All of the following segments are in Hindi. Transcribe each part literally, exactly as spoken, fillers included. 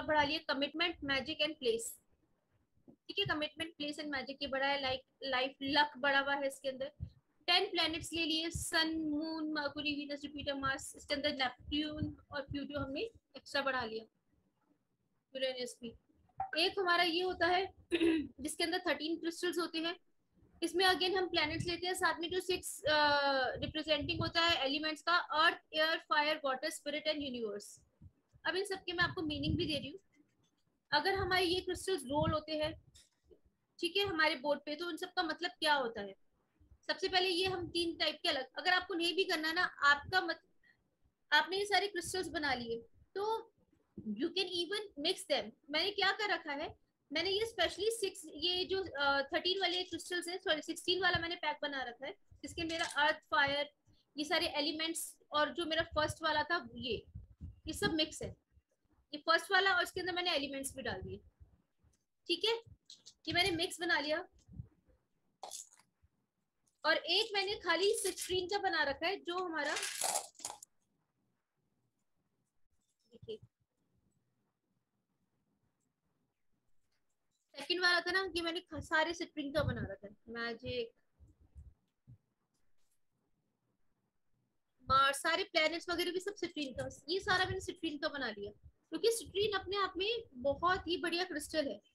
बढ़ा लिया, कमिटमेंट, मैजिक एंड प्लेस। ठीक है, कमिटमेंट, प्लेस एंड मैजिक ये बड़ा है, लाइक लाइफ, लक बढ़ा हुआ है इसके अंदर। टेन प्लैनेट्स ले लिए, sun, moon, Mercury, Venus, Jupiter, Mars, इसके अंदर नेपट्यून और प्लूटो हमने एक्स्ट्रा बढ़ा लिया, यूरेनस भी। एक हमारा ये होता है जिसके अंदर थर्टीन क्रिस्टल्स होते हैं, इसमें अगेन हम प्लैनेट्स लेते हैं, साथ में जो सिक्स रिप्रेजेंटिंग होता है एलिमेंट्स का, earth, air, fire, water, spirit and universe. अब इन सबके मैं आपको मीनिंग भी दे रही हूँ। अगर हमारे ये क्रिस्टल्स रोल होते हैं, ठीक है, हमारे बोर्ड पे, तो उन सब का मतलब क्या होता है। सबसे पहले ये हम तीन टाइप के अलग, अगर आपको नहीं भी करना ना, आपका मत, आपने ये सारे क्रिस्टल्स बना लिए तो you can even mix them. मैंने क्या कर रखा है, मैंने ये स्पेशली सिक्स, ये जो थर्टीन वाले क्रिस्टल्स है, सॉरी सिक्सटीन वाला मैंने पैक बना रखा है, जिसके मेरा अर्थ, फायर, ये सारे एलिमेंट्स, और जो मेरा फर्स्ट वाला था ये ये सब मिक्स है। ये फर्स्ट वाला और इसके अंदर मैंने एलिमेंट्स भी डाल दिए। ठीक है, ये मैंने मिक्स बना लिया। और एक मैंने खाली सिक्सटीन का बना रखा है, जो हमारा देखिए सेकंड वाला था ना, कि मैंने सारे सिक्सटीन का बना रखा है, मैजिक, मार्स, सारे प्लैनेट्स वगैरह भी सब सिट्रीन का, ये सारा मैंने सिट्रीन का बना लिया, क्योंकि सिट्रीन अपने आप में बहुत ही बढ़िया क्रिस्टल है।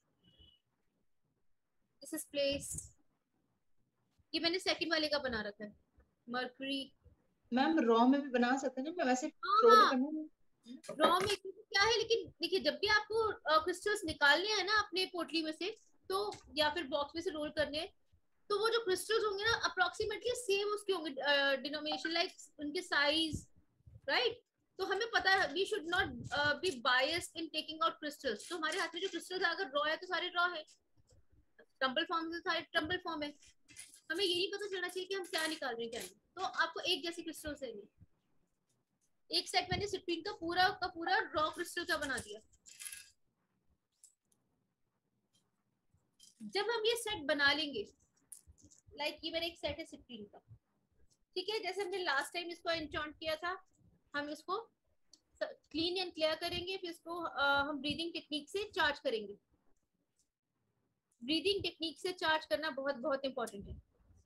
दिस इज प्लेस, ये मैंने सेकंड वाले का बना रखा है, मर्क्यूरी। मैम रॉ में भी बना सकते हैं ना, मैं वैसे थ्रो हाँ, करना रॉ में क्या है, लेकिन देखिए जब भी आपको क्रिस्टल्स निकालने हैं ना अपने पोटली में से, तो या फिर बॉक्स में से रोल करने हैं, तो वो जो क्रिस्टल्स होंगे ना अप्रोक्सीमेटली सेम उसके होंगे, डिनोमिनेशन, लाइक उनके साइज, राइट। तो हमें पता है we should not be biased in taking out crystals. तो हमारे हाथ में जो क्रिस्टल्स अगर रॉ है तो सारे रॉ है, टम्बल फॉर्म से सारे टम्बल फॉर्म है। हमें ये नहीं पता चलना चाहिए कि हम क्या निकाल रहे हैं क्या नहीं। तो आपको एक जैसी क्रिस्टल्स चाहिए। एक सेट मैंने सिट्रीन का पूरा का पूरा रॉ क्रिस्टल का बना दिया। जब हम ये सेट बना लेंगे, लाइक ये मेरा एक सेट है सिट्रीन का, ठीक है, जैसे हमने लास्ट टाइम इसको एन्चांट किया था, हम इसको क्लीन एंड क्लियर करेंगे, फिर इसको uh, हम ब्रीदिंग टेक्निक से चार्ज करेंगे। ब्रीदिंग टेक्निक से चार्ज करना बहुत बहुत इंपॉर्टेंट है,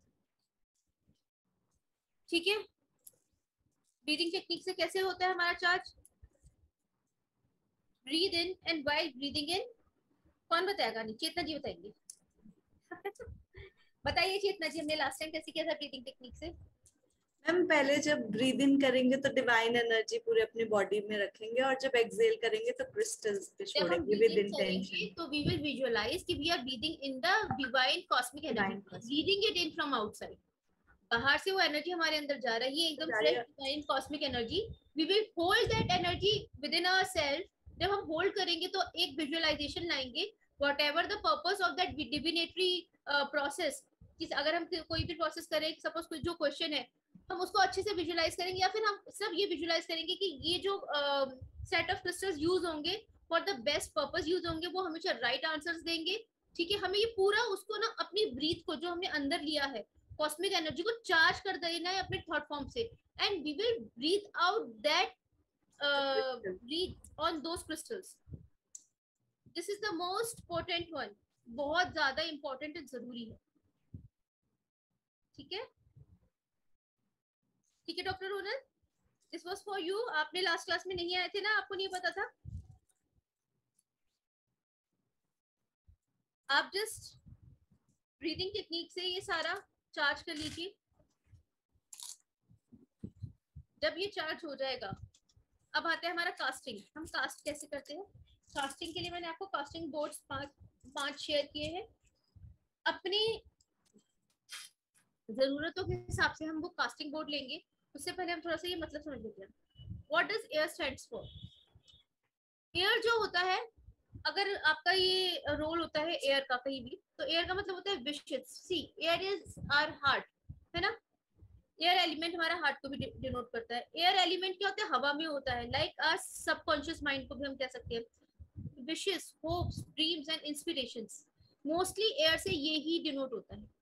ठीक है। ब्रीदिंग टेक्निक से कैसे होता है हमारा charge, breathe in and while breathing in, कौन बताएगा, नहीं चेतना जी बताएंगे बताइए चेतना जी, हमने लास्ट टाइम कैसे किया था ब्रीदिंग टेक्निक से। मैम पहले जब ब्रीद इन करेंगे तो डिवाइन एनर्जी पूरे अपनी बॉडी में रखेंगे, और जब एक्सहेल करेंगे तो क्रिस्टल्स पे छोड़ेंगे विद इंटेंशन। तो वी विल विजुअलाइज कि we are breathing in the divine cosmic energy, breathing it in from outside. बाहर से वो एनर्जी हमारे अंदर जा रही है, एकदम fresh divine cosmic energy. We will hold that energy within ourselves. जब हम होल्ड करेंगे तो एक विजुअलाइजेशन लाएंगे, whatever the purpose of that divinatory process. अगर हम कोई भी प्रोसेस करें, सपोज कोई जो क्वेश्चन है, हम उसको अच्छे से विजुअलाइज करेंगे, या फिर हम सब ये विजुअलाइज करेंगे कि ये जो सेट ऑफ क्रिस्टल्स यूज होंगे for the best purpose use होंगे, वो हमेशा राइट आंसर्स देंगे। ठीक है, हमें ये पूरा उसको ना अपनी ब्रीथ को जो हमने अंदर लिया है कॉस्मिक एनर्जी को चार्ज कर देना है अपने थॉट फॉर्म से, and we will breathe out that breath on those crystals. This is the most important one, बहुत ज्यादा इंपॉर्टेंट है, जरूरी है, ठीक है। ठीक है doctor Ronal, this was for you. आपने लास्ट क्लास में नहीं आए थे ना, आपको नहीं पता था। आप जस्ट ब्रीदिंग टेक्निक से ये सारा चार्ज कर लीजिए। जब ये चार्ज हो जाएगा, अब आता है हमारा कास्टिंग। हम कास्ट कैसे करते हैं, कास्टिंग के लिए मैंने आपको कास्टिंग बोर्ड्स पांच पांच शेयर किए हैं। अपनी जरूरतों के हिसाब से हम वो कास्टिंग बोर्ड लेंगे। उससे पहले हम थोड़ा सा ये मतलब समझ लेते हैं, what does air stands for. Air जो होता है, अगर आपका ये रोल होता है एयर का कहीं भी, तो एयर का मतलब होता है wishes. See air is our heart, है ना। एयर एलिमेंट हमारा हार्ट को भी डिनोट करता है। एयर एलिमेंट क्या होता है, हवा में होता है, लाइक आवर सबकॉन्शियस माइंड को भी हम कह सकते हैं। Wishes, hopes, dreams and inspirations, mostly air से ये ही डिनोट होता है।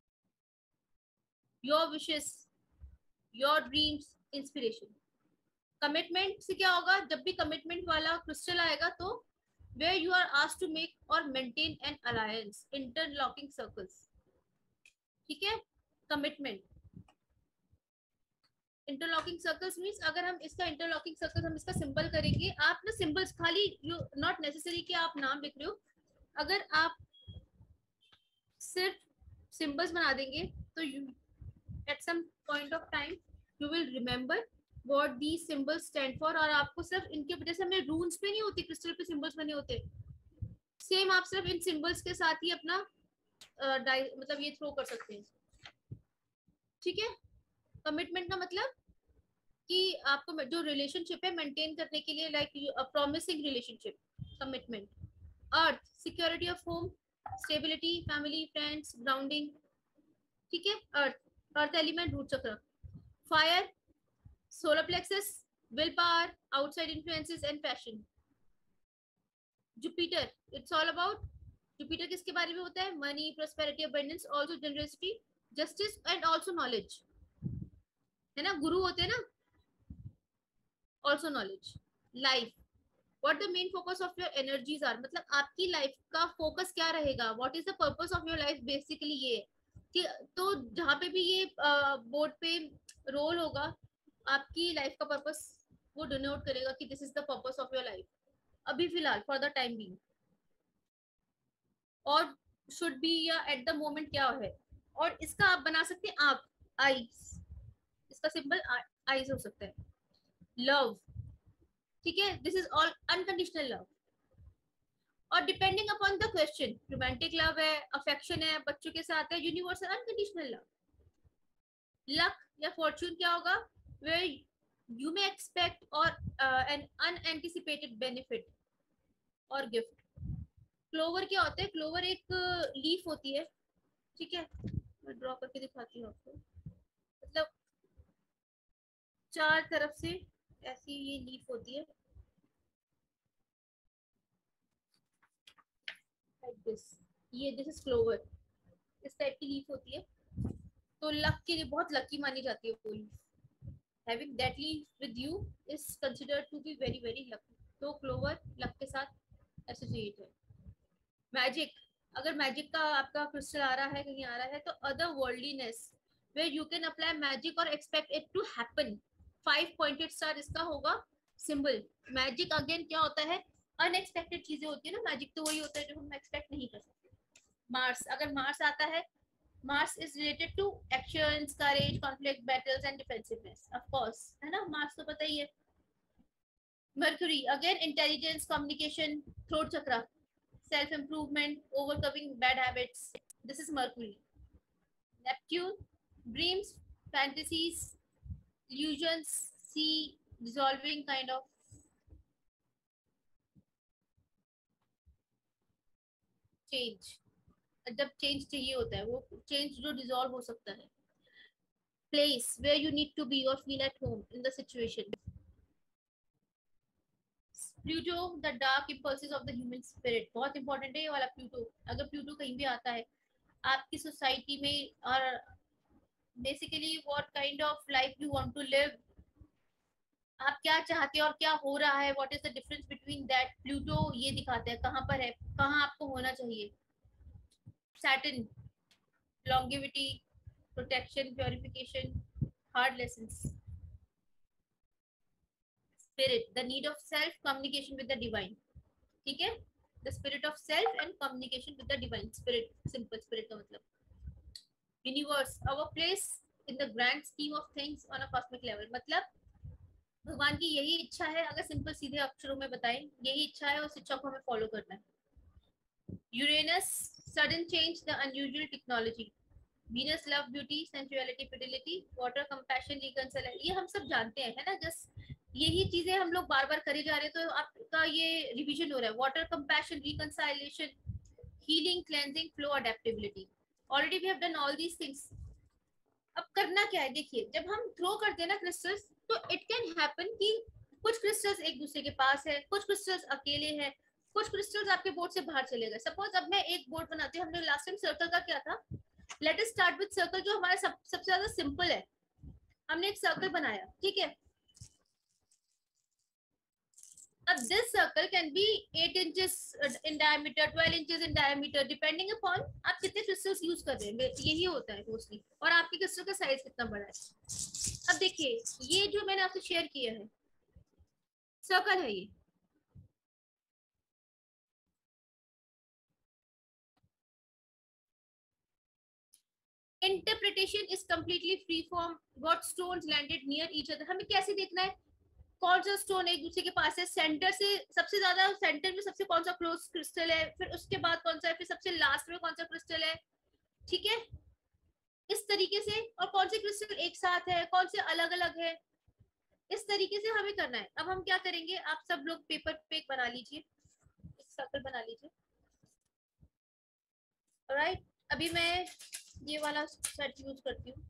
Your wishes, your dreams, inspiration. Commitment से क्या होगा, जब भी कमिटमेंट वाला क्रिस्टल आएगा तो where you are asked to make or maintain an alliance, interlocking circles, ठीक है. कमिटमेंट, इंटरलॉकिंग सर्कल्स मींस अगर हम इसका इंटरलॉकिंग सर्कल्स हम इसका सिंबल करेंगे, आप ना सिंबल्स खाली यू नॉट नेसेसरी कि आप नाम लिख रहे हो, अगर आप सिर्फ सिंबल्स बना देंगे तो you at some point of time you will remember what the symbols stand for, और आपको सिर्फ इनके वजह से हमें रून्स पे नहीं होती, क्रिस्टल पे सिंबल्स बने होते, सेम आप सिर्फ इन सिंबल्स के साथ ही अपना uh, मतलब ये थ्रो कर सकते हैं, ठीक है. कमिटमेंट का मतलब कि आपको जो रिलेशनशिप है मेंटेन करने के लिए, like promising relationship, commitment. Earth, security of home, stability, family, friends, grounding, ठीक है. Earth, earth element, root chakra. Fire, solar plexus, will power, outside influences and passion. Jupiter, it's all about, Jupiter किसके बारे में होता है, money, prosperity, abundance, also generosity, justice and also knowledge, है ना, गुरु होते हैं ना, also knowledge. Life, what the main focus of your energies are, मतलब आपकी लाइफ का फोकस क्या रहेगा, what is the purpose of your life, basically ये कि तो जहाँ पे भी ये बोर्ड पे रोल होगा आपकी लाइफ का पर्पस वो डिनोट करेगा कि this is the purpose of your life अभी फिलहाल फॉर द टाइम बीइंग, और शुड बी या एट द मोमेंट क्या है. और इसका आप बना सकते हैं आंख, आईज, इसका सिंबल आईज हो सकता है. लव, ठीक है, this is all unconditional love, और depending upon the question, romantic love है, अफेक्शन है, बच्चों के साथ है, यूनिवर्सल अनकंडीशनल लव. लक या फॉर्चून क्या होगा, where you may expect or an unanticipated benefit or gift. Clover क्या होता है, क्लोवर एक लीफ uh, होती है, ठीक है, मैं ड्रॉ करके दिखाती हूँ आपको, मतलब चार तरफ से ऐसी ये लीफ होती है, like this, ये दिस इज क्लोवर, इस टाइप की लीफ होती है. तो लक के लिए बहुत लकी मानी जाती है वो leaf. Having that leaf with you is considered to be very very lucky. तो क्लोवर लक के साथ एसोसिएट है. मैजिक, अगर मैजिक का आपका क्रिस्टल आ रहा है, कहीं आ रहा है, तो other worldliness, where you can apply magic or expect it to happen. Five pointed star इसका होगा सिंबल. मैजिक अगेन क्या होता है, अनएक्सपेक्टेड चीजें होती है ना, मैजिक तो वही होता है जो हम एक्सपेक्ट नहीं कर सकते. मार्स, अगर मार्स आता है, Mars is related to actions, courage, conflict, battles and defensiveness, of course, है ना, मार्स तो पता ही है. Mercury again intelligence, communication, throat chakra, self improvement, overcoming bad habits, this is Mercury. Neptune, dreams, fantasies, illusions, see dissolving kind of change, जब चेंज चाहिए होता है वो चेंज जो डिसॉल्व हो सकता है. Place, where you need to be or feel at home in the situation. Pluto, the dark impulses of the human spirit, बहुत इंपॉर्टेंट है ये वाला प्लूटो. अगर प्लूटो कहीं भी आता है आपकी सोसाइटी में, और basically what kind of life you want to live, आप क्या चाहते हैं और क्या हो रहा है, what is the difference between that, Pluto ये दिखाता है कहाँ पर है, कहाँ आपको होना चाहिए. Saturn, longevity, protection, purification, hard lessons. Spirit, the need of self, communication with the divine, ठीक है, the spirit of self and communication with the divine. Spirit, simple spirit का मतलब. Universe, our place in the grand scheme of things on a cosmic level, मतलब भगवान की यही इच्छा है, अगर सिंपल सीधे अक्षरों में बताएं, यही इच्छा है, उस इच्छा को हमें फॉलो करना है. Uranus, sudden change, the unusual technology. Venus, love, beauty, sensuality, fidelity. Water, compassion, reconciliation, ये हम सब जानते हैं, है ना, जस्ट यही चीजें हम लोग बार बार करे जा रहे हैं, तो आपका ये रिवीजन हो रहा है. Water, compassion, reconciliation, healing, cleansing, flow, adaptability. Already we have done all these things. अब करना क्या है, देखिए, जब हम थ्रो करते हैं ना क्रिस्टल्स, तो इट कैन हैपन कि कुछ क्रिस्टल्स एक दूसरे के पास है, कुछ क्रिस्टल्स अकेले हैं, कुछ क्रिस्टल्स आपके बोर्ड से बाहर चले गए. सपोज अब मैं एक बोर्ड बनाती हूँ, हमने लास्ट टाइम सर्कल का क्या था, let us start with circle, जो हमारा सब सबसे ज्यादा सिंपल है. हमने एक सर्कल बनाया, ठीक है, अब this circle can be eight inches in diameter, twelve inches in diameter, depending upon आप कितने crystals यूज कर रहे हैं, यही होता है मोस्टली, और आपके क्रिस्टल का साइज कितना बड़ा है। अब देखिए ये जो मैंने आपसे शेयर किया है सर्कल है, ये interpretation is completely free form what stones landed near each other. हमें कैसे देखना है कौन सा स्टोन एक दूसरे के पास है, सेंटर से सबसे ज्यादा सेंटर में सबसे कौन सा क्लोज क्रिस्टल है, फिर उसके बाद कौन सा है, फिर सबसे लास्ट में कौन सा क्रिस्टल है, ठीक है, इस तरीके से, और कौन से क्रिस्टल एक साथ है, कौन से अलग अलग है, इस तरीके से हमें करना है। अब हम क्या करेंगे, आप सब लोग पेपर पे एक बना लीजिए, सर्कल बना लीजिए, ऑलराइट। अभी मैं ये वाला सेट यूज करती हूँ,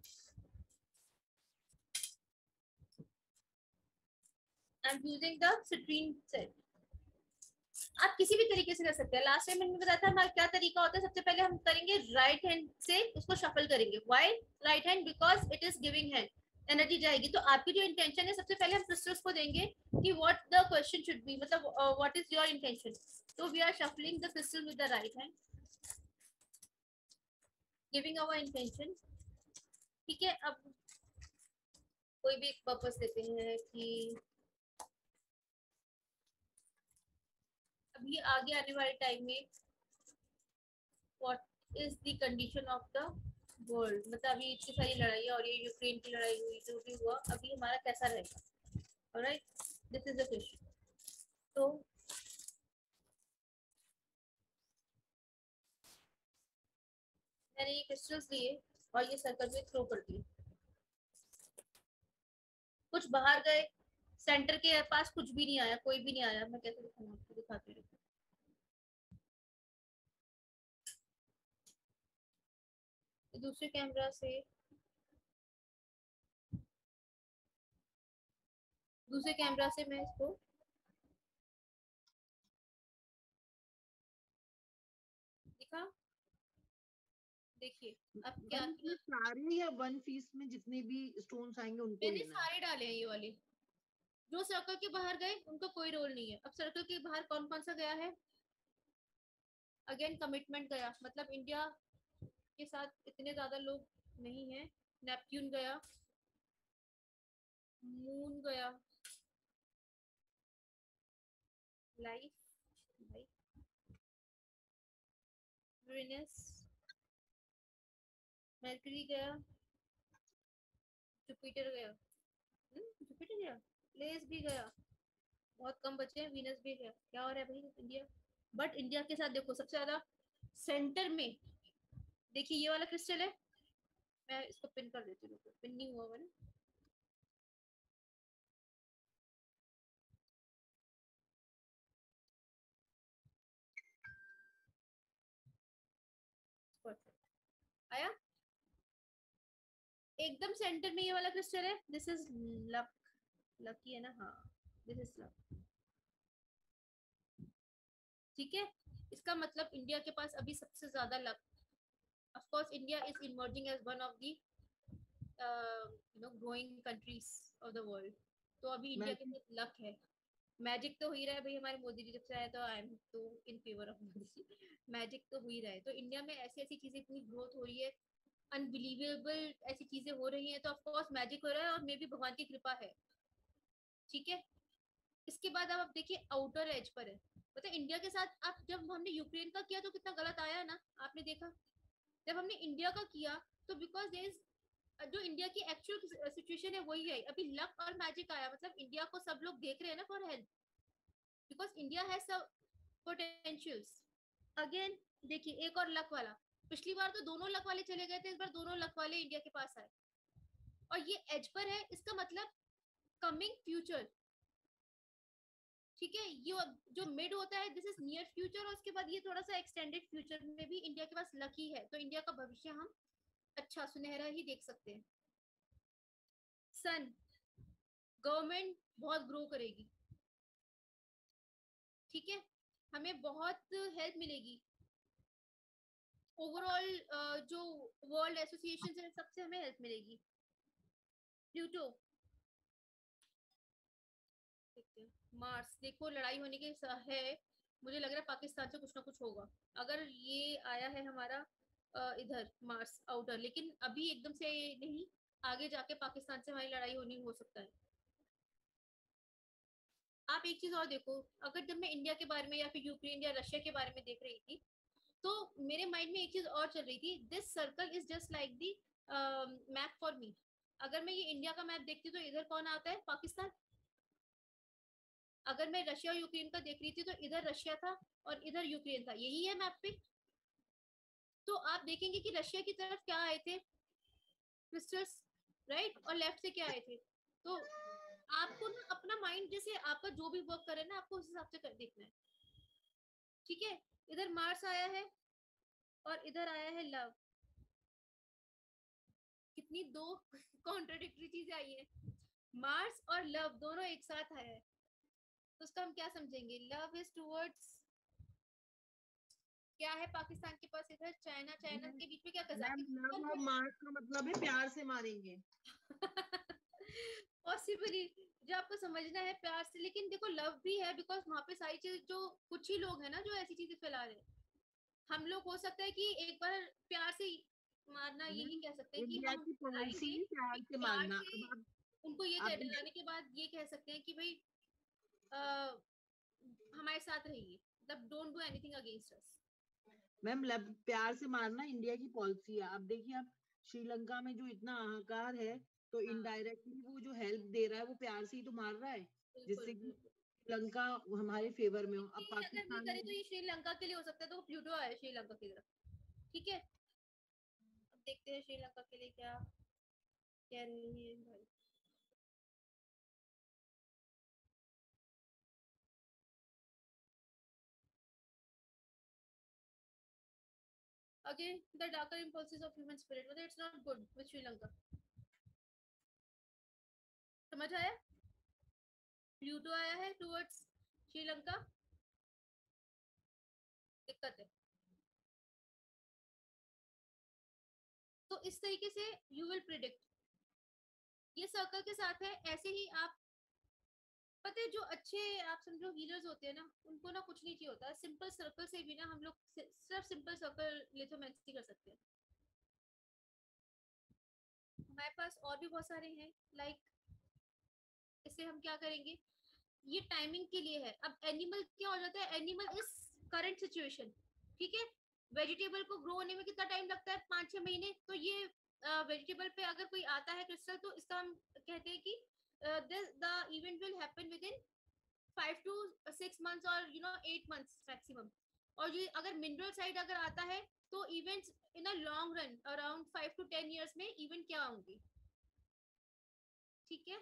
I am using the citrine set. आप किसी भी तरीके से कर सकते हैं, लास्ट टाइम मैंने बताया था हमारा क्या तरीका होता है। सबसे पहले हम करेंगे राइट हैंड से उसको शफल करेंगे, why right hand, because it is giving hand, energy जाएगी। तो आपकी जो इंटेंशन है, सबसे पहले हम क्रिस्टल्स को देंगे कि what the question should be, मतलब व्हाट इज योर इंटेंशन। तो we are shuffling the crystal with the right hand, giving our intention, ठीक है। अब कोई भी एक पर्पस देते हैं कि अभी आगे आने वाले टाइम में what is the condition of the world, मतलब अभी इतनी सारी लड़ाई और ये यूक्रेन की लड़ाई हुई, जो भी हुआ, अभी हमारा कैसा रहेगा, alright, this is the question. तो मैंने ये क्रिस्टल्स लिए और ये सर्कल में थ्रो कर दिए, कुछ बाहर गए, सेंटर के पास कुछ भी नहीं आया, कोई भी नहीं आया। मैं कैसे दिखाऊं आपको, दिखाती हूँ, दूसरे कैमरा से दूसरे कैमरा से मैं इसको दिखा, देखिए अब क्या किया, सारे या वन पीस में जितने भी स्टोन्स आएंगे उनको मैंने लेना है। सारे डाले हैं ये वाले, जो सर्कल के बाहर गए उनका कोई रोल नहीं है। अब सर्कल के बाहर कौन कौन सा गया है, अगेन कमिटमेंट गया, मतलब इंडिया के साथ इतने ज्यादा लोग नहीं है, नेपट्यून गया, मून गया, लाइफ लाइफ यूरेनस, मरकरी गया, जुपिटर गया, जुपिटर गया, प्लेस भी गया, बहुत कम बचे हैं, वीनस भी गया। क्या हो रहा है भाई इंडिया, बट इंडिया के साथ देखो सबसे ज्यादा सेंटर में देखिए ये वाला क्रिस्टल है, मैं इसको पिन कर देती हूँ, पिन नहीं हुआ हुआ ना, आया एकदम सेंटर में ये वाला क्रिस्टल है, दिस इज लक, लकी है ना, हाँ दिस इज लक, ठीक है। इसका मतलब इंडिया के पास अभी सबसे ज्यादा luck, of course India is emerging as one of the you know growing countries of the world, तो अभी इंडिया के पास लक है। मैजिक तो हो ही रहा है भाई, हमारे मोदी जी जब से आए तो आई एम तो in favour of Modi ji, magic तो हो ही रहा है। तो इंडिया में ऐसी ऐसी चीजें इतनी ग्रोथ हो रही है, अनबिलीवेबल ऐसी चीजें हो रही हैं, तो ऑफ कोर्स मैजिक हो रहा है और मे भी भगवान की कृपा है, ठीक है। इसके बाद अब आप देखिए आउटर एज पर है, मतलब इंडिया के साथ आप जब हमने यूक्रेन का किया तो कितना गलत आया ना, आपने देखा। जब हमने इंडिया का किया तो बिकॉज देयर इज जो इंडिया की एक्चुअल सिचुएशन है वही है, अभी लक और मैजिक आया, मतलब इंडिया को सब लोग देख रहे हैं ना for help, because India has सब पोटेंशियल्स। अगेन देखिए एक और लक वाला, पिछली बार तो दोनों लक वाले चले गए थे, इस बार दोनों लक वाले इंडिया के पास आए, और ये एज पर है, इसका मतलब कमिंग फ्यूचर, ठीक है। ये जो मिड होता है दिस इज नियर फ्यूचर, और उसके बाद ये थोड़ा सा एक्सटेंडेड फ्यूचर में भी इंडिया के पास लकी है, तो इंडिया का भविष्य हम अच्छा सुनहरा ही देख सकते हैं। सन गवर्नमेंट बहुत ग्रो करेगी, ठीक है, हमें बहुत हेल्प मिलेगी, ओवरऑल जो वर्ल्ड एसोसिएशन है सबसे हमें हेल्प मिलेगी। प्लूटो देखते हैं। मार्स, देखो लड़ाई होने के स- है, मुझे लग रहा है पाकिस्तान से कुछ ना कुछ होगा। अगर ये आया है हमारा अ, इधर मार्स आउटर, लेकिन अभी एकदम से नहीं, आगे जाके पाकिस्तान से हमारी लड़ाई होनी हो सकता है। आप एक चीज और देखो, अगर जब मैं इंडिया के बारे में या फिर यूक्रेन या रशिया के बारे में देख रही थी, तो मेरे माइंड में एक चीज और चल रही थी, this circle is just like the map for me. अगर मैं ये इंडिया का मैप देखती हूँ तो इधर कौन आता है? पाकिस्तान। अगर मैं रशिया और यूक्रेन का देख रही थी तो इधर रशिया था और इधर यूक्रेन था, यही है मैप पे। तो आप देखेंगे कि रशिया की तरफ क्या आए थे? क्रिस्टल्स, राइट, और लेफ्ट से क्या आए थे? तो आपको ना अपना माइंड, जैसे आपका जो भी वर्क करे ना, आपको उस हिसाब से कर देखना है। ठीक है, इधर मार्स आया है और इधर आया है लव। कितनी दो कॉन्ट्राडिक्टरी चीजें आई है। मार्स और लव दोनों एक साथ आया है, तो उसका हम क्या समझेंगे? लव इज टुवर्ड्स, क्या है पाकिस्तान के पास इधर? चाइना, चाइना के बीच में क्या? मैम लव और कजाकिस्तान। मार्स का मतलब है प्यार से मारेंगे। पॉसिबली, जो आपको समझना है प्यार से। लेकिन देखो लव भी है, बिकॉज वहां पे सारी चीज, जो कुछ ही लोग हैं ना जो ऐसी चीजें फैला रहे हैं। हम लोग हो सकता है कि एक बार प्यार से मारना, यही मैम कह सकते हैं कि इंडिया हम की पॉलिसी आएंगे प्यार कि से प्यार मारना। से अब आप उनको ये आप कह देखिए डराने के बाद ये कह सकते हैं कि भाई आ, हमारे साथ रहिए, मतलब don't do anything against us. Ma'am love प्यार से मारना इंडिया की पॉलिसी है। आप देखिए आप श्रीलंका में जो इतना हाहाकार है, तो हाँ, इनडायरेक्टली वो जो हेल्प दे रहा है वो प्यार से ही तो मार रहा है, बिल्कुल जिससे कि बिल्कुल। श्रीलंका हमारे फेवर में हो। अब नहीं, अगर नहीं पाकिस्तान करे तो ये श्रीलंका के लिए हो सकता है, तो प्लूटो आया श्रीलंका की तरफ। ठीक है, अब देखते हैं श्रीलंका के लिए क्या क्या नहीं है भाई। Again, the darker impulses of human spirit, whether it's not good with Sri Lanka. समझ आया? प्लूटो आया है टुवर्ड्स श्रीलंका, दिक्कत है। तो इस तरीके से यू विल प्रिडिक्ट, ये सर्कल के साथ है। ऐसे ही आप, पता है जो अच्छे आप समझो हीलर्स होते हैं ना, उनको ना कुछ नहीं चाहिए होता, सिंपल सर्कल से भी ना हम लोग सिर्फ सिंपल सर्कल लिथोमेंसी कर सकते हैं। हमारे पास और भी बहुत सारे हैं, लाइक इसे हम क्या करेंगे, ये टाइमिंग के लिए है। अब एनिमल क्या हो जाता है? Animal is current situation. ठीक है, वेजिटेबल को ग्रो होने में कितना टाइम लगता है? पाँच छह महीने। तो ये वेजिटेबल uh, पे अगर कोई आता है क्रिस्टल, तो इसका हम कहते हैं कि the event will happen within five to six months और you know eight months maximum. और ये अगर मिनरल साइड अगर आता है, तो events in a long run around five to ten years में इवेंट क्या होंगे। ठीक है,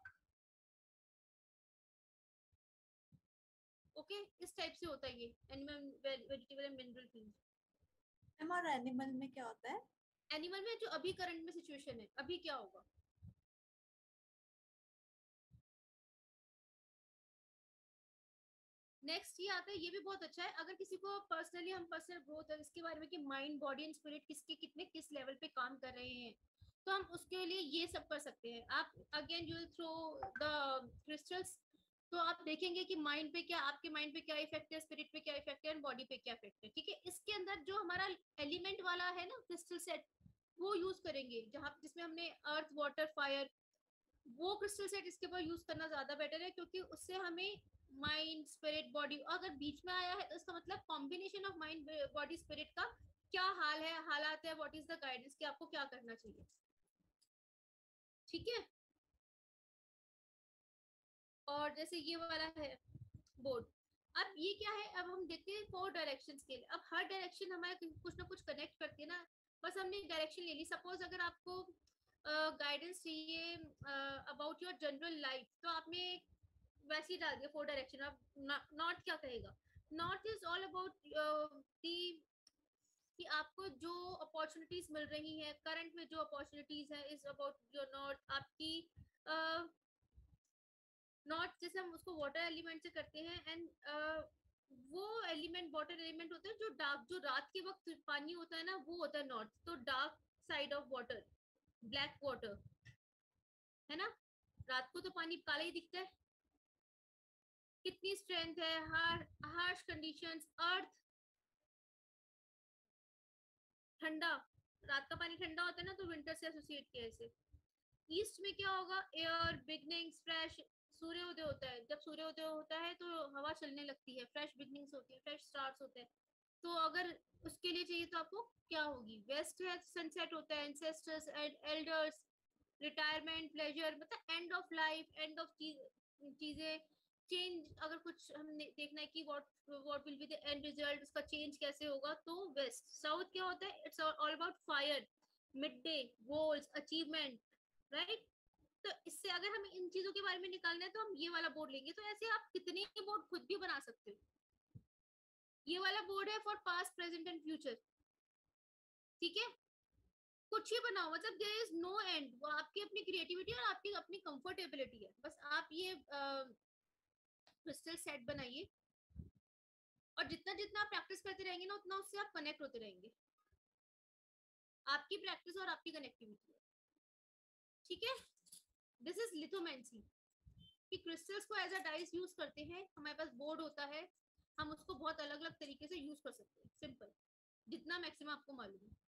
ओके, इस टाइप से होता है ये animal, vegetable and mineral field. Ma'am और एनिमल में क्या होता है? एनिमल में जो अभी करंट में सिचुएशन है, अभी क्या होगा। नेक्स्ट ये आता है, ये भी बहुत अच्छा है। अगर किसी को पर्सनली, हम पर्सनल ग्रोथ है इसके बारे में कि माइंड बॉडी एंड स्पिरिट किसके कितने किस लेवल पे काम कर रहे हैं, तो हम उसके लिए ये सब कर सकते हैं। आप again you will throw the crystals, तो आप देखेंगे कि माइंड पे क्या, आपके माइंड पे क्या इफेक्ट है, स्पिरिट पे क्या इफेक्ट है, एंड बॉडी पे क्या इफेक्ट है। ठीक है, इसके अंदर जो हमारा एलिमेंट वाला है ना क्रिस्टल सेट, वो यूज करेंगे, जहां जिसमें हमने अर्थ वाटर फायर, वो क्रिस्टल सेट इसके ऊपर यूज करना ज्यादा बेटर है, क्योंकि उससे हमें माइंड स्पिरिट बॉडी, अगर बीच में आया है तो इसका मतलब combination of mind body spirit का क्या हाल है, हालात है, व्हाट इज द गाइडेंस कि आपको क्या करना चाहिए। ठीक है, और जैसे ये वाला है बोर्ड, अब ये क्या है, अब हम देखते हैं फोर डायरेक्शंस के लिए। अब हर डायरेक्शन हमारे कुछ ना कुछ कनेक्ट करती है ना, बस हमने डायरेक्शन ले ली। सपोज अगर आपको गाइडेंस uh, चाहिए अबाउट योर जनरल लाइफ, तो आपने वैसे ही डाल दिया फोर डायरेक्शन। अब नॉर्थ क्या कहेगा? North is all about the, कि आपको जो अपॉर्चुनिटीज मिल रही हैं करंट में, जो अपॉर्चुनिटीज है इज अबाउट योर नॉर्थ। आपकी नॉर्थ, जैसे हम उसको वाटर एलिमेंट से करते हैं, एंड uh, वो एलिमेंट वाटर एलिमेंट होता है जो डार्क, जो रात के वक्त पानी होता है ना, वो होता है नॉर्थ। तो dark side of water, black water, है ना, रात को तो पानी काला ही दिखता है। कितनी स्ट्रेंथ है, हार हार्श कंडीशंस, अर्थ ठंडा, रात का पानी ठंडा होता है ना, तो विंटर से एसोसिएट किया इसे। ईस्ट में क्या होगा, एयर, बिगनिंग्स, फ्रेश, सूर्योदय होता है, जब सूर्योदय होता है तो हवा चलने लगती है, फ्रेश बिगनिंग्स होती है, फ्रेश स्टार्ट्स होते हैं। तो अगर उसके लिए चाहिए तो आपको क्या होगी, वेस्ट है, सनसेट होता है, एंसेस्टर्स, एल्डर्स, रिटायरमेंट, प्लेजर, मतलब end of life, end of चीजें, चेंज, अगर कुछ हमने देखना है कि what what will be the end result, उसका चेंज कैसे होगा, तो वेस्ट। साउथ क्या होता है, it's all about fire, mid day, goals, achievement, right. तो इससे अगर हमें इन चीजों के बारे में निकालना है तो हम ये वाला बोर्ड लेंगे। तो ऐसे आप कितने ही बोर्ड खुद भी बना सकते हो। ये वाला बोर्ड है for past, present and future, ठीक है। कुछ ही बनाओ, मतलब देयर इज नो एंड, वो आपकी अपनी क्रिएटिविटी और आपकी अपनी कंफर्टेबिलिटी है। बस आप ये क्रिस्टल सेट बनाइए, और जितना जितना आप प्रैक्टिस करते रहेंगे ना, उतना उससे आप कनेक्ट होते रहेंगे। आपकी प्रैक्टिस और आपकी कनेक्टिविटी, ठीक है। दिस इज लिथोमेंसी, कि क्रिस्टल्स को एज अ डाइस यूज करते हैं। हमारे पास बोर्ड होता है, हम उसको बहुत अलग अलग तरीके से यूज कर सकते हैं, सिंपल, जितना मैक्सिमम आपको मालूम है।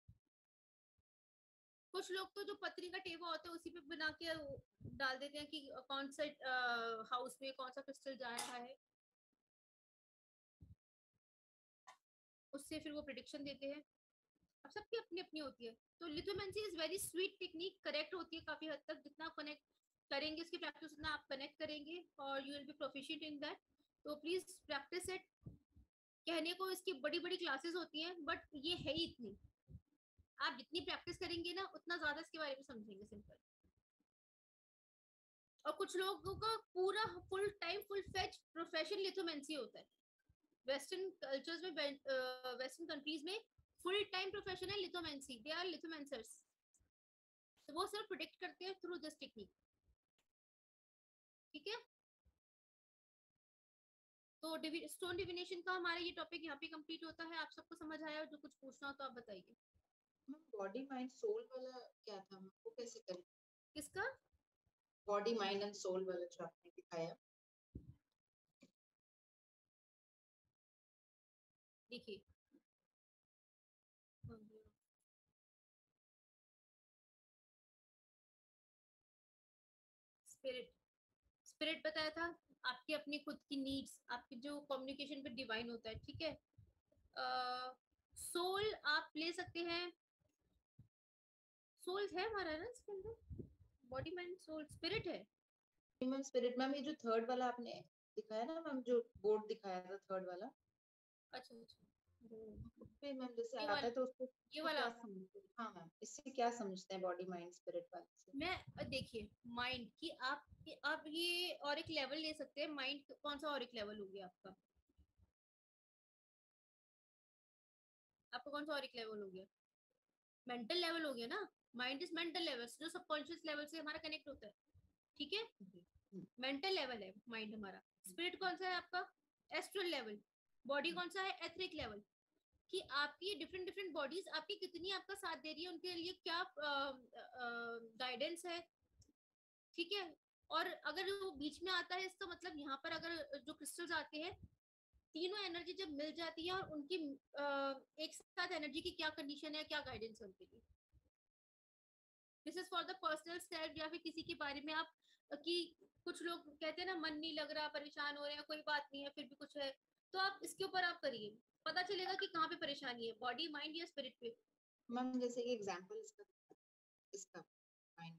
कुछ लोग तो जो पत्नी का टेवा होता है उसी पे बना के डाल देते हैं कि कौन सा हाउस में कौन सा क्रिस्टल जा रहा है, उससे फिर वो प्रिडिक्शन देते हैं। अब सबकी अपनी अपनी होती है। तो lithomancy is very sweet technique, correct होती है काफी हद तक। जितना कनेक्ट करेंगे इसकी प्रैक्टिस, उतना आप कनेक्ट करेंगे और you will be proficient in that. तो प्लीज प्रैक्टिस इट। कहने को इसकी बड़ी बड़ी क्लासेस होती हैं, बट ये है ही इतनी। आप जितनी प्रैक्टिस करेंगे ना, उतना ज्यादा इसके बारे में समझेंगे, सिंपल। और कुछ लोगों का पूरा full time full phase profession lithomancy होता है। वेस्टर्न कल्चर्स में, वेस्टर्न कंट्रीज में फुल टाइम प्रोफेशन है लिथोमेंसी, दे आर लिथोमेंसर्स। तो वो सिर्फ प्रोटेक्ट करते हैं थ्रू दिस टेक्निक, ठीक है। तो स्टोन डिविनेशन का हमारा ये टॉपिक यहाँ पे कंप्लीट होता है। आप सबको समझ आया? जो कुछ पूछना हो तो आप बताइए। बॉडी माइंड सोल वाला क्या था, वो कैसे करें? किसका? बॉडी माइंड एंड सोल वाला जो आपने दिखाया। देखिए, स्पिरिट, स्पिरिट बताया था, आपकी अपनी खुद की नीड्स, आपकी जो कम्युनिकेशन पे डिवाइन होता है, ठीक है। सोल uh, आप ले सकते हैं, सोल है हमारा ना इसके अंदर, बॉडी माइंड सोल स्पिरिट है। मैम स्पिरिट, मैम ये जो थर्ड वाला आपने दिखाया ना मैम, जो बोर्ड दिखाया था थर्ड वाला, अच्छा अच्छा, पे मैम जैसे ये आता वाला, है तो उसको ये वाला। क्या समझते हैं? हाँ मैम, इससे क्या समझते हैं बॉडी माइंड स्पिरिट वाले से? मैं देखिए, माइंड की आप आप ये और एक लेवल ले सकते हैं। माइंड कौन सा और एक लेवल हो गया आपका? आपका कौन सा और एक लेवल हो गया? मेंटल लेवल हो गया ना। माइंड इज मेंटल लेवल, जो सबकॉन्शियस लेवल से हमारा कनेक्ट होता है, ठीक है। मेंटल लेवल है माइंड हमारा। स्पिरिट कौन सा है आपका? Astral level. बॉडी कौन सा है? Etheric level. कि आपकी डिफरेंट डिफरेंट बॉडीज आपकी कितनी आपका साथ दे रही है, उनके लिए क्या गाइडेंस है, ठीक है। और अगर वो बीच में आता है, इसका मतलब यहाँ पर अगर जो क्रिस्टल्स आते हैं, तीनों एनर्जी जब मिल जाती है, और उनकी एक साथ एनर्जी की क्या कंडीशन है, क्या गाइडेंस है उनके लिए। This is for the personal self, या फिर किसी के बारे में आप कि कुछ लोग कहते हैं ना, मन नहीं लग रहा, परेशान हो रहे हैं, कोई बात नहीं है, फिर भी कुछ है, तो आप इसके ऊपर आप करिए, पता चलेगा कि कहाँ पे परेशानी है, बॉडी, माइंड या स्पिरिट पे। मैम जैसे कि एग्जांपल इसका इसका माइंड।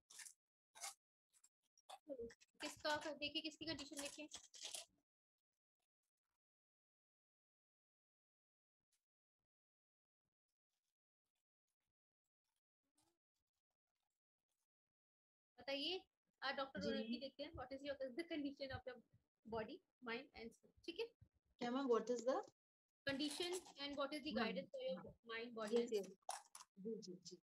किसका देखिए, किसकी कंडीशन देखिए। बताइए डॉक्टर जी रोनक की देखते हैं what is your the condition of your body mind and ठीक है क्या ma'am, what is the condition and what is the हाँ गाइडेंस फॉर हाँ your mind body yes and yes जी जी जी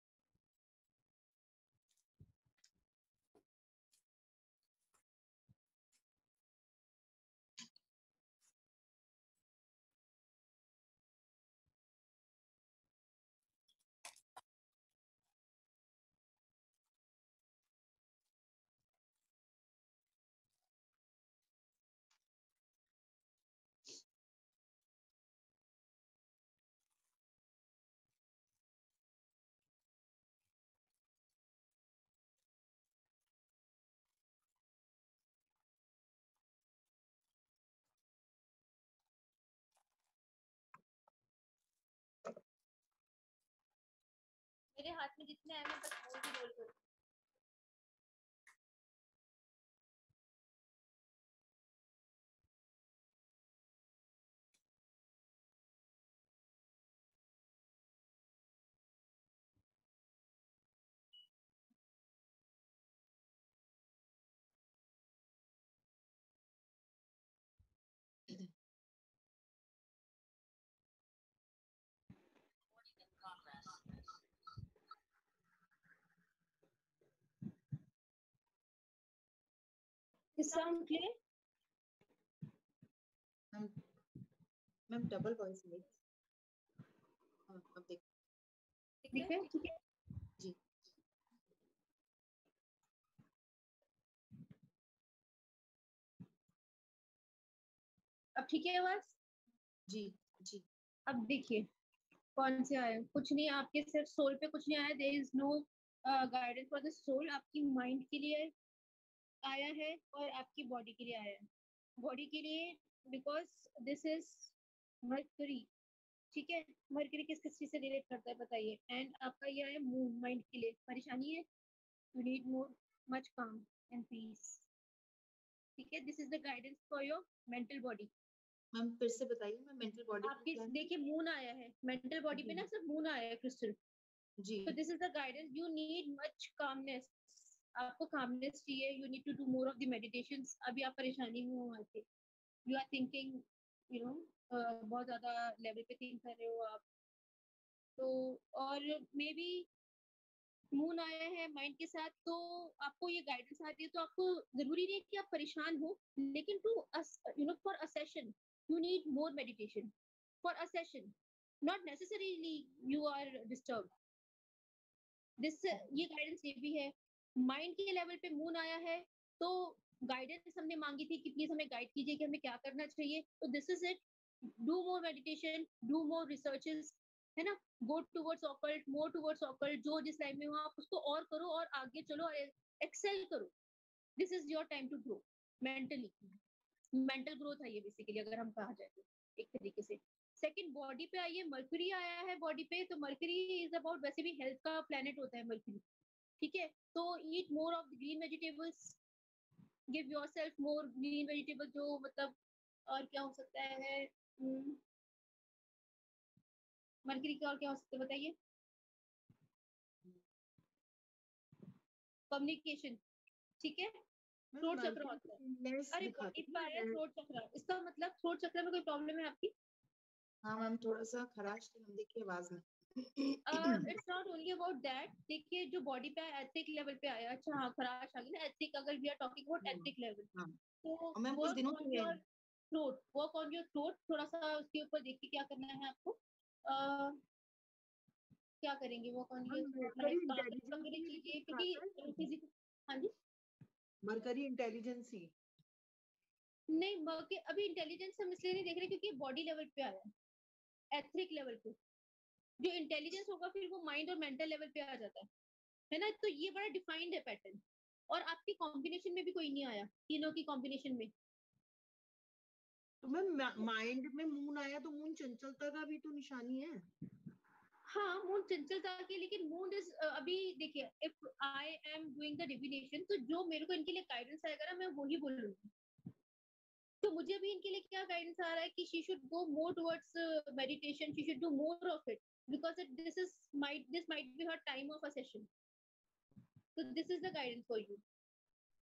मेरे हाथ में जितने हैं मैं बस बोल ही बोल करूँ इस sound clear ma'am ma'am double voice में हाँ अब देख ठीक है ठीक है जी अब ठीक है आवाज जी जी अब देखिए कौन से आए कुछ नहीं आपके सिर्फ सोल पे कुछ नहीं आया there is no guidance for the soul आपकी माइंड के लिए आया है और आपकी बॉडी के लिए आया है बॉडी के लिए बिकॉज दिस इज मर्करी ठीक है मर्करी किस किस चीज से रिलेट करता है बताइए एंड आपका ये है मून माइंड के लिए परेशानी है you need more much calm and peace ठीक है this is the guidance for your mental body ma'am फिर से बताइए, मैं मेंटल बॉडी आपकी देखिए मून आया है मेंटल बॉडी पे ना सिर्फ मून आया है क्रिस्टल जी so this is the guidance you need much calmness आपको calmness चाहिए you need to do more of the meditations अभी आप परेशानी में हो आते you are thinking you know uh, बहुत ज्यादा लेवल पे थिंक कर रहे हो आप तो और मे बी मून आया है माइंड के साथ तो आपको ये गाइडेंस आती है तो आपको जरूरी नहीं है कि आप परेशान हो लेकिन to you know for a session you need more meditation for a session not necessarily you are disturb this ये गाइडेंस ये भी है माइंड के लेवल पे मून आया है तो गाइडेंस हमने मांगी थी कि प्लीज हमें गाइड कीजिए कि हमें क्या करना चाहिए तो this is it do more meditation do more researches है ना go towards occult more towards occult जो जिस लाइन में हो आप उसको और करो और आगे चलो और एक्सेल करो this is your time to grow mentally mental growth है ये बेसिकली अगर हम कहा जाए तो एक तरीके से सेकंड बॉडी पे आइए मर्क्यूरी आया है बॉडी पे तो मर्क्यूरी इज अबाउट वैसे भी हेल्थ का प्लेनेट होता है मर्क्यूरी ठीक है तो eat more of green vegetables give yourself more green vegetable जो मतलब और क्या हो सकता है मर्क्यूरी का और क्या हो सकता है बताइए कम्युनिकेशन ठीक है थ्रोट चक्र होता है अरे बॉडी पे आया थ्रोट चक्र इसका मतलब थ्रोट चक्र में कोई प्रॉब्लम है आपकी हाँ मैम थोड़ा सा खराश हम देखिए आवाज में it's not only about that देखिए जो बॉडी पे एथिक लेवल पे आया अच्छा हाँ खराश आ गई ना एथिक अगर we are talking about ethic level तो मैम कुछ दिनों से है throat work on your throat थोड़ा सा उसके ऊपर देखिए क्या करना है आपको uh, क्या करेंगे वर्क ऑन योर थ्रोट वगैरह चीजें क्योंकि फिजिकल हाँ जी मरकरी इंटेलिजेंस ही नहीं मर्के अभी इंटेलिजेंस हम इसलिए नहीं देख रहे क्योंकि बॉडी लेवल पे आया है एथिक लेवल पे जो इंटेलिजेंस होगा फिर वो माइंड और मेंटल लेवल पे आ जाता है है ना तो ये बड़ा डिफाइंड है पैटर्न और आपकी कॉम्बिनेशन में भी कोई नहीं आया तीनों की कॉम्बिनेशन में तो मैम माइंड में मून आया तो मून चंचलता का भी तो निशानी है हाँ मून चंचलता की लेकिन मून इज अभी देखिए if I am doing the divination तो जो मेरे को इनके लिए गाइडेंस आएगा ना मैं वही बोलूंगी तो मुझे भी इनके लिए क्या गाइडेंस आ रहा है कि she should go more towards meditation she should do more of it because it, this is might this might be her time of a session so this is the guidance for you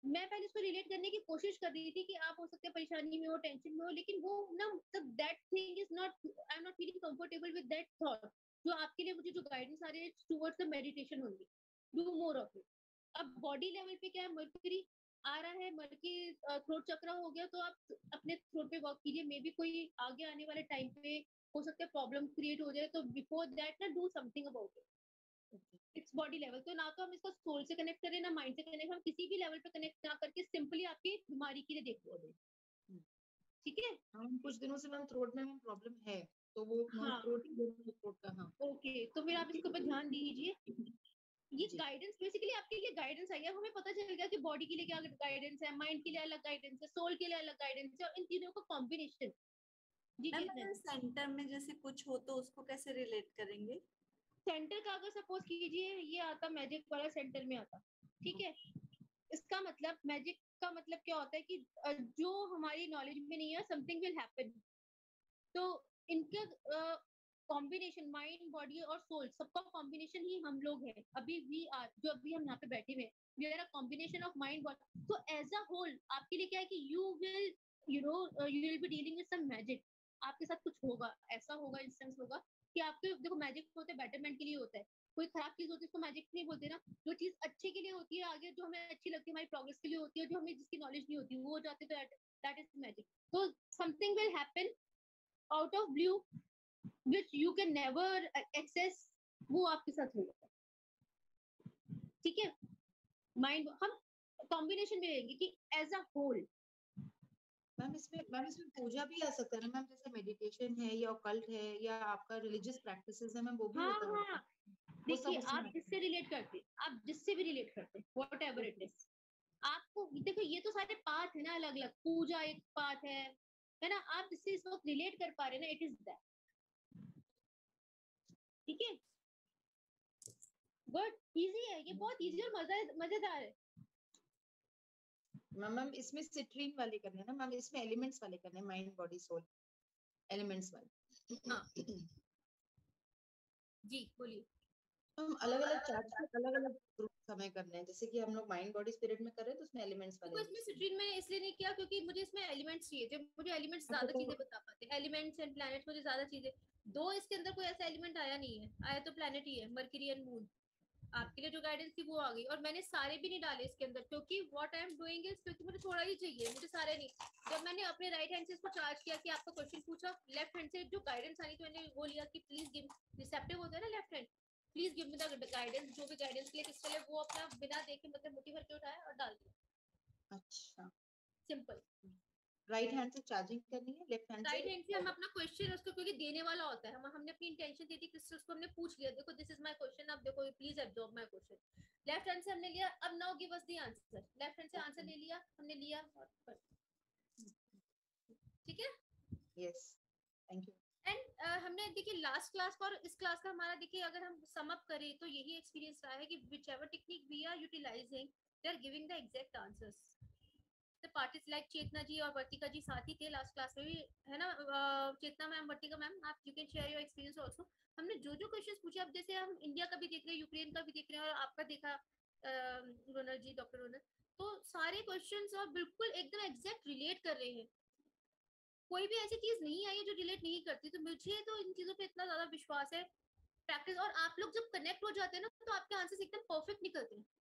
मैं पहले इसको रिलेट करने की कोशिश कर रही थी कि आप हो सकते हैं परेशानी में हो, टेंशन में हो, लेकिन वो ना मतलब that thing is not, I am not feeling comfortable with that thought. जो आपके लिए मुझे जो गाइडेंस आ रही है towards the meditation only, do more of it. अब बॉडी लेवल पे क्या है, मर्क्यूरी आ रहा है, मर्की थ्रोट चक्र हो गया, तो आप अपने थ्रोट पे वर्क कीजिए। मे बी कोई आगे आने वाले टाइम पे हो सकता है प्रॉब्लम क्रिएट हो जाए, तो बिफोर दैट ना do something about it. It's body level, तो ना तो हम इसको सोल से कनेक्ट करें ना माइंड से कनेक्ट, हम किसी भी लेवल पे कनेक्ट ना करके सिंपली आपकी बीमारी के लिए देख लो। ठीक है, हम कुछ दिनों से मैम थ्रोट में प्रॉब्लम है, तो वो हाँ थ्रोट थ्रोट का हाँ ओके, तो फिर आप इसके ऊपर ध्यान दीजिए। ये जी। गाइडेंस बेसिकली आपके लिए गाइडेंस आई है, हमें पता चल गया कि बॉडी के लिए क्या गाइडेंस है, माइंड के लिए अलग गाइडेंस है, सोल के लिए अलग गाइडेंस है, और इन तीनों का कॉम्बिनेशन। जी मैम जी अगर सेंटर में जैसे कुछ हो तो उसको कैसे रिलेट करेंगे? सेंटर का अगर सपोज कीजिए ये आता मैजिक वाला सेंटर में आता, ठीक है, इसका मतलब मैजिक का मतलब क्या होता है कि अ, जो हमारी नॉलेज में नहीं है, समथिंग विल हैपन। तो इनके कॉम्बिनेशन माइंड बॉडी और सोल सबका कॉम्बिनेशन ही हम लोग हैं। अभी वी आर, जो अभी हम यहाँ पे बैठे हुए हैं, we are a combination of mind body. तो एज अ होल आपके लिए क्या है कि you will you know you will be dealing with some magic. आपके साथ कुछ होगा, ऐसा होगा, इंस्टेंस होगा कि आपके, देखो मैजिक होते हैं बेटरमेंट के लिए होता है। कोई खराब चीज होती है उसको मैजिक नहीं बोलते ना। जो चीज अच्छे के लिए होती है, आगे जो हमें अच्छी लगती है, हमारी प्रोग्रेस के लिए होती है, जो हमें जिसकी नॉलेज नहीं होती वो हो जाती है, तो दैट इज मैजिक। तो something will happen out of blue which you can never access, वो आपके साथ होगा। ठीक है, माइंड हम कॉम्बिनेशन में रहेंगे कि एज अ होल। मैम इसमें मैम इसमें पूजा भी आ सकता है ना मैम, जैसे मेडिटेशन है या ऑकल्ट है या आपका रिलीजियस प्रैक्टिसेस है मैम, वो भी हाँ होता हाँ, है वो सब देखिए उसमें आप जिससे रिलेट करते हैं, आप जिससे भी रिलेट करते हैं, वॉट एवर इट इज, आपको देखो ये तो सारे पाथ है ना, अलग अलग। पूजा एक पाथ है है ना, आप जिससे इस वक्त रिलेट कर पा रहे हैं ना, इट इज दैट। ठीक है, गुड, इजी है ये, बहुत इजी और मजा मजेदार है। मैम मैम इसमें सिट्रीन वाले करने हैं ना मैम, इसमें एलिमेंट्स वाले करने हैं, माइंड बॉडी सोल एलिमेंट्स वाले। हाँ जी बोलिए। हम अलग अलग चार्ट पे अलग अलग ग्रुप समय करने हैं, जैसे कि हम लोग माइंड बॉडी स्पिरिट में कर रहे हैं तो उसमें एलिमेंट्स वाले देखो इसमें सिट्रीन मैंने इसलिए नहीं किया क्योंकि मुझे इसमें एलिमेंट्स चाहिए थे, मुझे एलिमेंट्स अच्छा ज्यादा तो चीजें बता पाते हैं, एलिमेंट्स एंड प्लैनेट्स मुझे ज्यादा चीजें। दो इसके अंदर कोई ऐसा एलिमेंट आया नहीं है, आया तो प्लैनेट ही है, मरकरी एंड मून। आपके लिए जो गाइडेंस थी वो आ गई, और मैंने सारे भी नहीं डाले इसके अंदर, क्योंकि what I am doing is, क्योंकि मुझे थोड़ा ही चाहिए, मुझे सारे नहीं। जब मैंने अपने राइट हैंड से इसको चार्ज किया कि आपका क्वेश्चन पूछा, लेफ्ट हैंड से जो गाइडेंस आई तो मैंने वो लिया कि प्लीज गिव, रिसेप्टिव होता है ना left hand, please give me the guidance, जो भी गाइडेंस के लिए किसके लिए, वो अपना बिना देखे मतलब मुट्ठी भर के उठाया और डाल दिया। अच्छा सिंपल। राइट हैंड से चार्जिंग करनी है, लेफ्ट हैंड से राइट हैंड से हम अपना क्वेश्चन उसको, क्योंकि देने वाला होता है, हम हमने अपनी इंटेंशन दी थी क्रिस्टल्स को, हमने पूछ लिया देखो दिस इज माय क्वेश्चन, अब देखो please absorb my question. Left hand से हमने लिया, अब now give us the answer, left hand से आंसर ले लिया, हमने लिया और कर। ठीक है, yes thank you. And uh, हमने देखिए लास्ट क्लास का और इस क्लास का हमारा देखिए अगर हम सम अप करें तो यही एक्सपीरियंस रहा है कि whichever technique we are utilizing, they are giving the exact answers. The parties like Chetna ji और वर्तिका जी साथ ही थे लास्ट क्लास में भी, है ना। uh, Chetna ma'am, Vartika ma'am, आप you can share your experience also. हमने जो जो क्वेश्चंस पूछे, अब जैसे हम इंडिया का भी देख रहे हैं, यूक्रेन का भी देख रहे हैं, और आपका देखा रोनल जी, डॉक्टर रोनल, तो सारे क्वेश्चंस और बिल्कुल एकदम एग्जैक्ट रिलेट कर रहे हैं। कोई भी ऐसी चीज नहीं आई है जो रिलेट नहीं करती, तो मुझे तो इन चीजों पे इतना ज्यादा विश्वास है। प्रैक्टिस, और आप लोग जब कनेक्ट हो जाते हैं ना, तो आपके आंसर्स एकदम परफेक्ट निकलते हैं।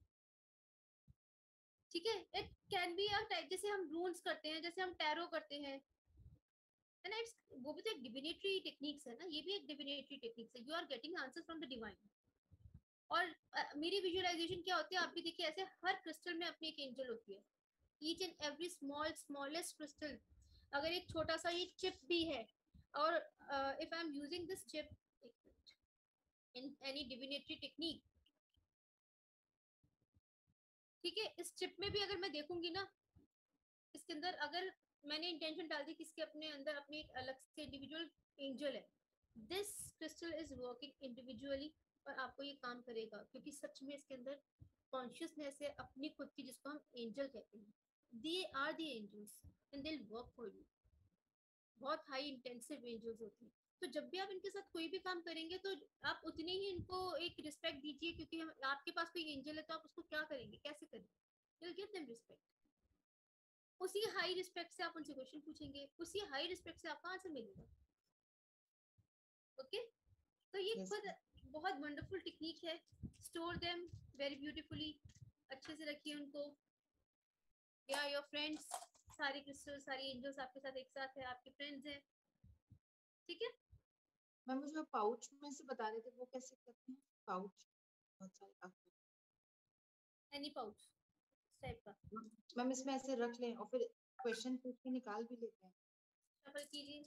ठीक है, it can be a type, जैसे हम रून्स करते हैं, जैसे हम टैरो करते हैं, है ना, इट्स, वो भी तो एक डिविनेटरी टेक्निक्स है ना, ये भी एक डिविनेटरी टेक्निक्स है, you are getting answers from the divine. और uh, मेरी विजुअलाइजेशन क्या होती है, आप भी देखिए ऐसे हर क्रिस्टल में अपनी एक एंजल होती है, each and every small smallest crystal, अगर एक छोटा सा ये चिप भी है, और if I am using this chip in any divinatory technique, ठीक है, इस चिप में भी अगर मैं देखूंगी ना, इसके अंदर अगर मैंने इंटेंशन डाल दी कि इसके अपने अंदर अपनी एक अलग से इंडिविजुअल एंजल है, this crystal is working individually, और आपको ये काम करेगा, क्योंकि सच में इसके अंदर कॉन्शियसनेस है अपनी खुद की, जिसको हम एंजल कहते हैं, they are the angels and they will work for you. बहुत हाई इंटेंसिव एंजल्स होती हैं, तो जब भी आप इनके साथ कोई भी काम करेंगे तो आप उतनी ही इनको एक रिस्पेक्ट दीजिए, क्योंकि हम, आपके पास कोई एंजल है तो आप उसको क्या करेंगे, कैसे करेंगे, you'll give them respect. उसी हाई रिस्पेक्ट से आप उनसे क्वेश्चन पूछेंगे, उसी हाई रिस्पेक्ट से आपका आंसर मिलेगा. ओके, तो ये Yes, खुद बहुत वंडरफुल टेक्निक है. स्टोर देम वेरी ब्यूटीफुली, अच्छे से रखिए उनको. या योर फ्रेंड्स, सारे क्रिस्टल, सारी एंजल्स आपके साथ एक साथ है, आपके फ्रेंड्स हैं. ठीक है. मैम मुझे पाउच में से बता रहे थे वो कैसे करते हैं? पाउच बहुत सारे आपको एनी पाउच टाइप का मैम इसमें ऐसे रख लें और फिर क्वेश्चन पूछ के निकाल भी लेते हैं. शफल कीजिए,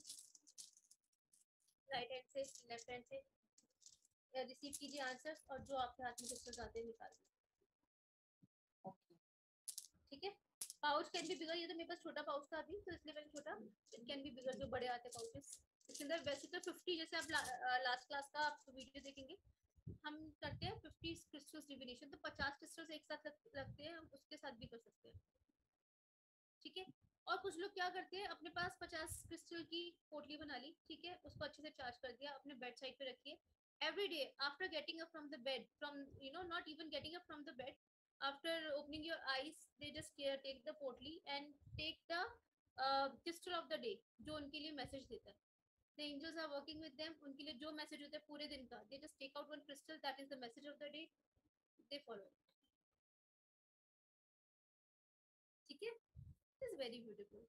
राइट हैंड से लेफ्ट हैंड से रिसीव कीजिए आंसर्स, और जो आपके हाथ में क्रिस्टल्स आते हैं निकाल दीजिए. ओके, ठीक है. पाउच कैन बी बिगर, ये तो मेरे पास छोटा पाउच था अभी, तो इसलिए मैंने छोटा. इट कैन बी बिगर, जो बड़े आते हैं पाउचेस. इसके अंदर वैसे तो फिफ्टी, जैसे आप लास्ट क्लास का आप वीडियो देखेंगे, हम करते हैं फिफ्टी क्रिस्टल्स डिविनेशन, तो पचास क्रिस्टल्स एक साथ रखते हैं, हम उसके साथ भी कर सकते हैं. ठीक है. और कुछ लोग क्या करते हैं, अपने पास पचास क्रिस्टल की पोटली बना ली, ठीक है, उसको अच्छे से चार्ज कर दिया, अपने बेड साइड पे रखिए. Every day after getting up from the bed, from you know not even getting up from the bed, after opening your eyes, they just take the पोटली and take the crystal of the day, जो उनके लिए मैसेज देता है. The angels are working with them, उनके लिए जो मैसेज होता है पूरे दिन का, they just take out one crystal, that is the message of the day, they follow it. ठीक है. It is very beautiful.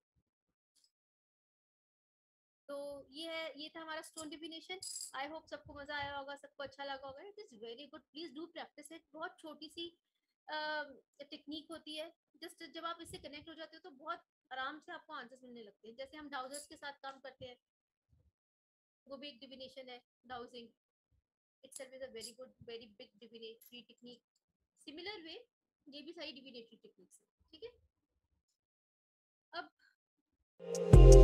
तो ये है, ये था हमारा स्टोन डिविनेशन. आई होप सबको मजा आया होगा, सबको अच्छा लगा होगा. It is very good, please do practice it. बहुत छोटी सी टेक्निक होती है, जस्ट जब आप इससे कनेक्ट हो जाते हो तो बहुत आराम से आपको आंसर्स मिलने लगते हैं. जैसे हम डाउजर्स के साथ काम करते हैं, वो भी एक डिविनेशन है, dowsing. itself is a very good, very big divinatory technique. Similar way, ये भी सारी divinatory techniques है. ठीक है. अब